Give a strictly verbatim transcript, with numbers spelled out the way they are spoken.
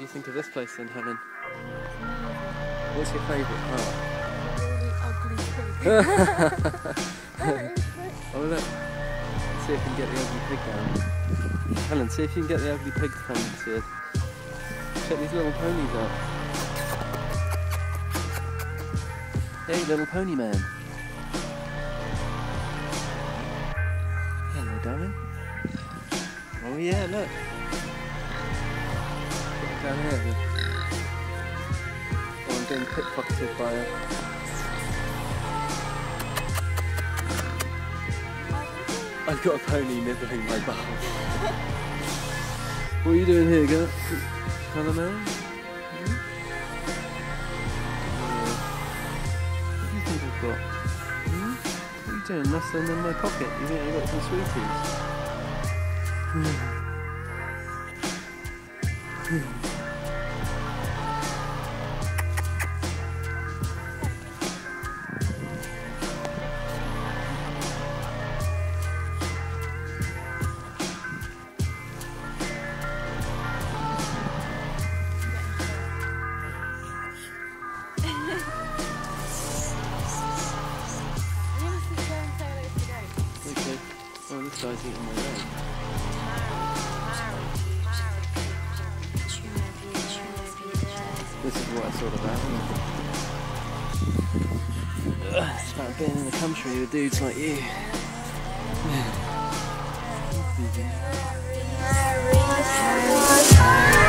you think of this place then, Helen? What's your favourite part? Really ugly pig. Oh look, let's see if we can get the ugly pig down. Helen, see if you can get the ugly pig to come to check these little ponies out. Hey, little pony man. Hello, darling. Oh yeah, look. Down here. Oh, I'm being pickpocketed by a... I've got a pony nibbling my bum. What are you doing here, girl? Colour man? Hmm? Yeah. What do you think I've got? Hmm? What are you doing? Nestling in my pocket? You think I've got some sweeties? Hmm. Hmm. Oh, this guy's eating my leg. This is what it's all about, isn't it? Ugh, it's about being in the country with dudes like you.